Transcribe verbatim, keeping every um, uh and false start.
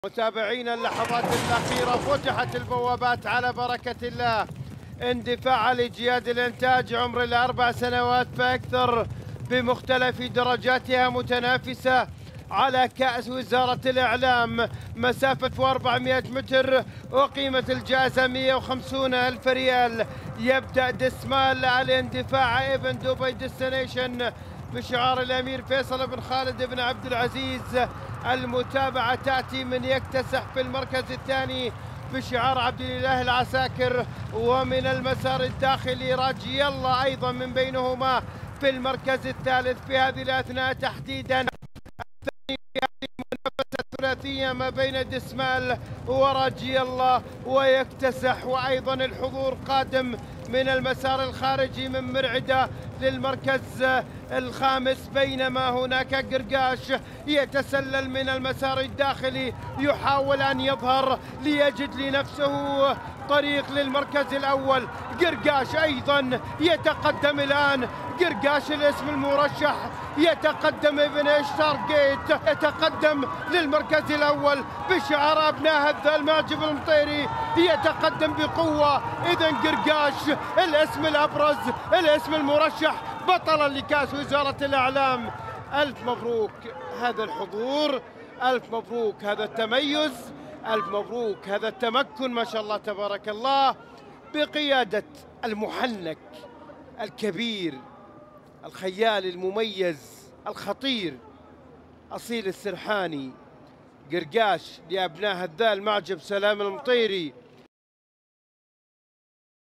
متابعينا اللحظات الأخيرة فتحت البوابات على بركة الله. اندفاع علي جياد الإنتاج عمر الأربع سنوات فأكثر بمختلف درجاتها متنافسة على كأس وزارة الإعلام، مسافة أربعمئة متر وقيمة الجائزة مئة وخمسين ألف ريال. يبدأ دسمال الاندفاع ابن دبي ديستنيشن بشعار الأمير فيصل بن خالد بن عبد العزيز. المتابعة تأتي من يكتسح في المركز الثاني بشعار عبد الإله العساكر، ومن المسار الداخلي راجي الله أيضا من بينهما في المركز الثالث في هذه الأثناء تحديدا. في هذه المنافسة الثلاثية ما بين دسمال وراجي الله ويكتسح، وأيضا الحضور قادم من المسار الخارجي من مرعدة للمركز الخامس، بينما هناك قرقاش يتسلل من المسار الداخلي يحاول أن يظهر ليجد لنفسه طريق للمركز الأول. قرقاش أيضا يتقدم الآن، قرقاش الاسم المرشح يتقدم ابن اشتار جيت، يتقدم للمركز الأول بشعار أبناء هذا الماجب المطيري، يتقدم بقوة. إذن قرقاش الاسم الأبرز، الاسم المرشح بطلا لكأس وزارة الإعلام. ألف مبروك هذا الحضور، ألف مبروك هذا التميز، ألف مبروك هذا التمكن، ما شاء الله تبارك الله، بقيادة المحنك الكبير الخيال المميز الخطير أصيل السرحاني. قرقاش لأبناء هذا المعجب سلام المطيري.